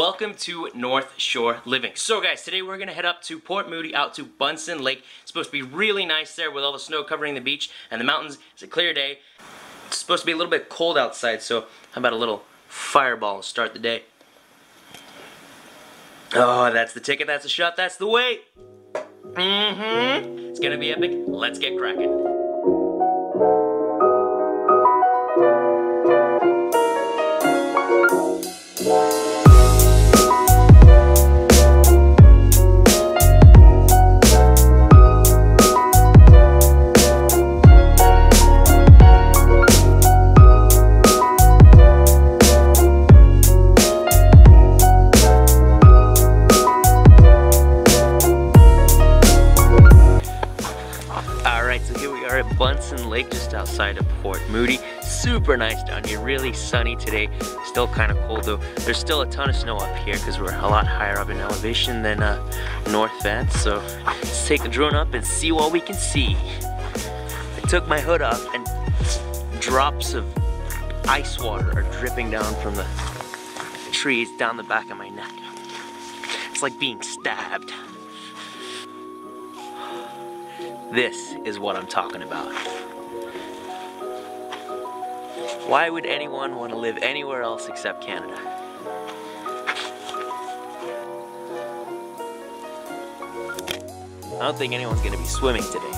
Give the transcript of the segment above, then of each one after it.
Welcome to North Shore Living. So guys, today we're gonna head up to Port Moody, out to Bunsen Lake. It's supposed to be really nice there with all the snow covering the beach and the mountains. It's a clear day. It's supposed to be a little bit cold outside, so how about a little fireball to start the day? Oh, that's the ticket, that's the shot, that's the way. It's gonna be epic. Let's get cracking. So here we are at Bunsen Lake, just outside of Port Moody. Super nice down here, really sunny today. Still kind of cold though. There's still a ton of snow up here because we're a lot higher up in elevation than North Van. So let's take the drone up and see what we can see. I took my hood off and drops of ice water are dripping down from the trees down the back of my neck. It's like being stabbed. This is what I'm talking about. Why would anyone want to live anywhere else except Canada? I don't think anyone's going to be swimming today.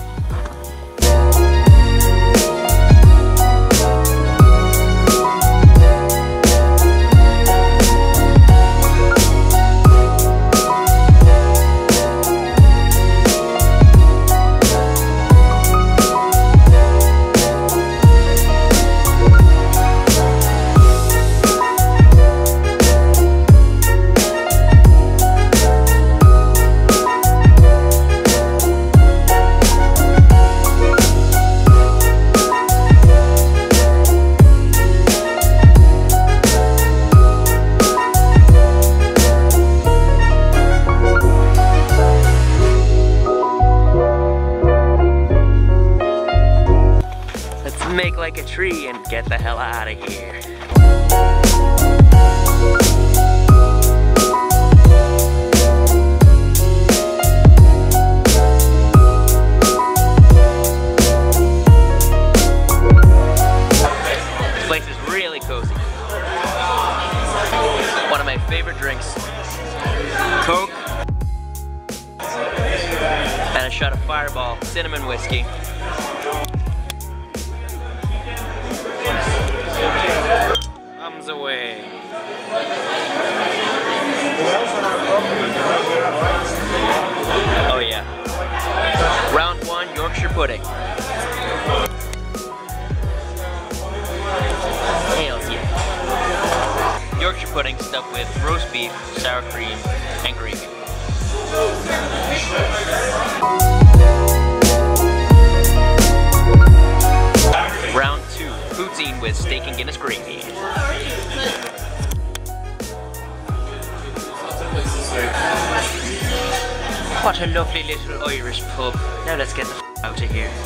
Make like a tree and get the hell out of here. This place is really cozy. One of my favorite drinks. Coke and a shot of Fireball cinnamon whiskey. Thumbs away. Oh yeah. Round one, Yorkshire pudding. Hell yeah. Yorkshire pudding stuffed with roast beef, sour cream, and gravy. Round two, poutine with steak and Guinness gravy. What a lovely little Irish pub. Now let's get the f out of here.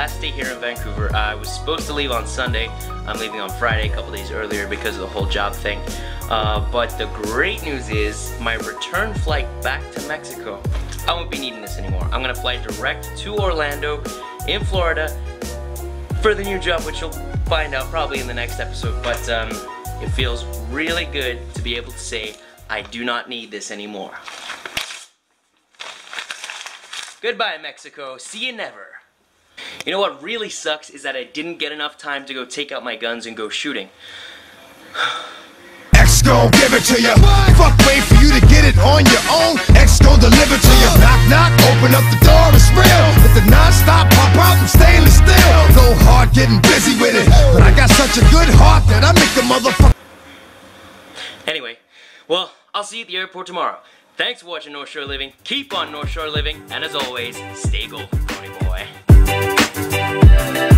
last day here in Vancouver. I was supposed to leave on Sunday. I'm leaving on Friday, a couple days earlier because of the whole job thing. But the great news is my return flight back to Mexico. I won't be needing this anymore. I'm gonna fly direct to Orlando in Florida for the new job, which you'll find out probably in the next episode. But it feels really good to be able to say I do not need this anymore. Goodbye, Mexico. See you never. You know what really sucks is that I didn't get enough time to go take out my guns and go shooting. X gon' give it to you. Fuck, wait for you to get it on your own. X gon' deliver to you. Knock, knock, open up the door, it's real. Let the non-stop pop out and stainless steel. Go hard, getting busy with it. But I got such a good heart that I make the motherfucker. Anyway, well, I'll see you at the airport tomorrow. Thanks for watching North Shore Living. Keep on North Shore Living. And as always, stay golden, Pony Boy.